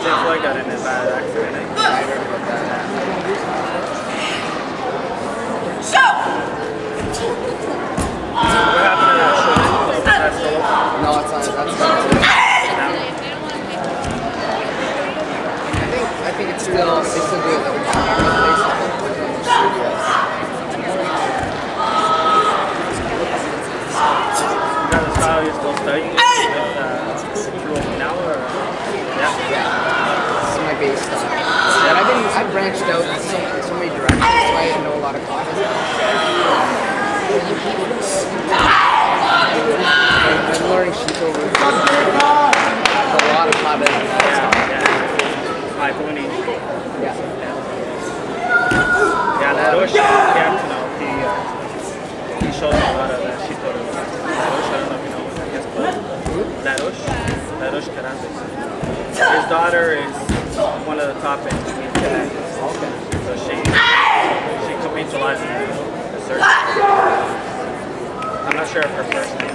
Floyd got in a bad accident. I heard about that. What happened to that show? That's solo? No, it's not. That's not. I think it's still. They still do it. You're still studying with now, or yeah? This is my base stuff. But I've branched out in so many directions, so I know a lot of classes. I'm learning sheet over. A lot of habits. My pony. Yeah. Yeah, Laroche, you have to know. He shows me a lot of that sheet over. Laroche, I don't know if you know what that is, but Laroche Karate. His daughter is one of the top in Quebec. Okay. So she competes a lot in the circuit. I'm not sure of her first name.